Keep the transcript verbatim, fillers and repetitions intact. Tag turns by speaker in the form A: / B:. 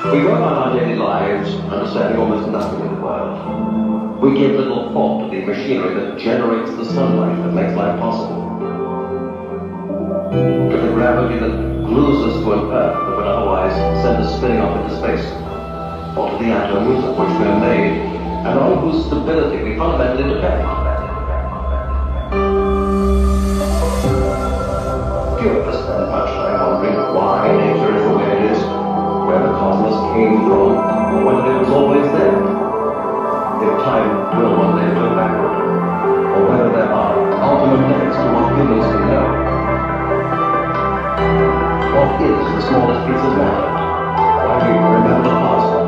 A: We go about our daily lives understanding almost nothing in the world. We give little thought to the machinery that generates the sunlight that makes life possible. To the gravity that glues us to an earth that would otherwise send us spinning off into space. Or to the atoms of which we are made, and on whose stability we fundamentally depend. Few of us spend much time wondering why nature is the way it is, where the cosmos came from, or whether it was always there. If time will one day turn backward, or whether there are ultimate limits to what humans can know. What is the smallest piece of matter? Why do we remember the past?